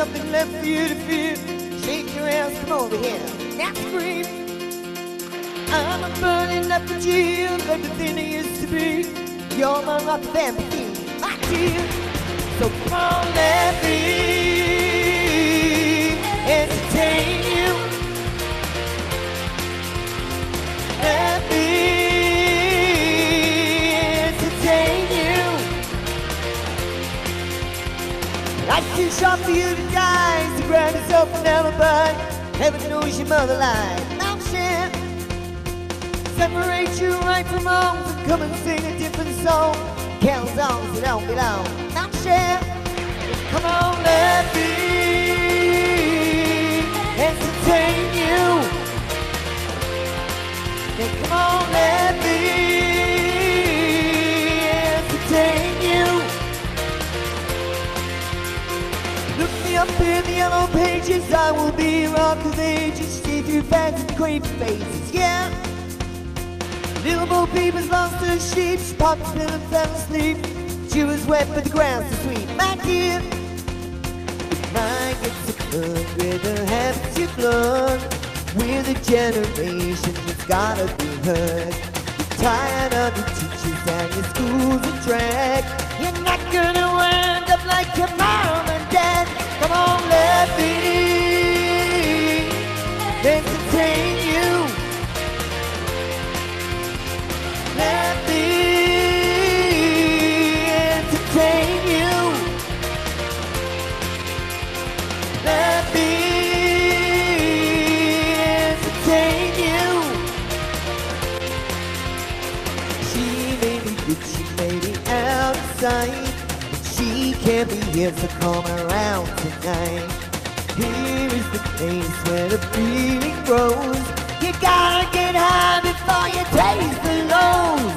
nothing left for you to fear. Shake your ass, come over here. Now scream. I'm a burning up the geo of everything it used to be. You're my rock of empathy, my dear. So come on, let me entertain you. Let me entertain you. Life's too short for you to die, so grab yourself an alibi. Heaven knows your mother lied. Now shit, separate you right from wrong, so come and sing a different song. Count songs that don't belong. Now shit, come on, let me entertain you. Then come on, let me entertain you. Look me up in the yellow pages, I will be rock of ages. See through bags and creepy faces, yeah. Little Bo Peep has lost her sheep, Pop Pill and fell asleep. She was wet but the ground's so sweet, my dear. Mine gets a blood with her habits you blood. We're the generation that's gotta be heard. You're tired of your teachers and your schools and drag. You're not gonna wind up like your mom and dad. Come on, let me entertain you. Let me entertain you. Let me entertain you. She may be good, she may be out of sight, but she can't be here, so come around tonight. Here is the place where the feeling grows. You gotta get high before you taste the lows.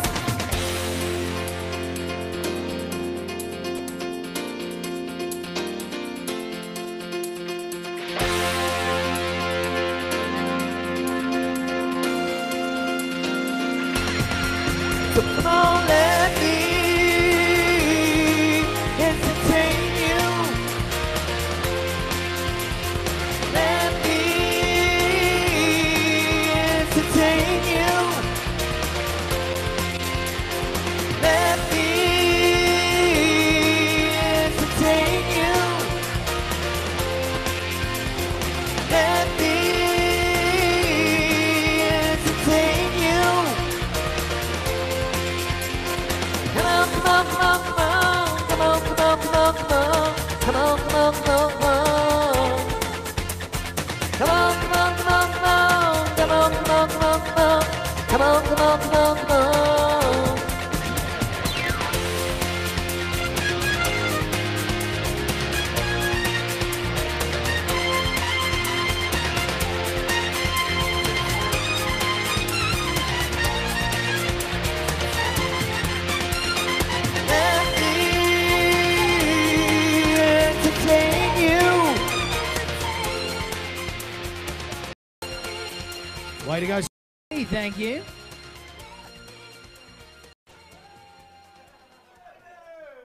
So come on, let me entertain you. Let me entertain you. Let me entertain you. Let me entertain you. Come on, come on, come on, come on, come on, come on, come on, come on, come on, come on, come on. Come on, come on, come on, come on, come on, come on, come on, come on, come on, come on, come on. Let me entertain you. Way to go, thank you.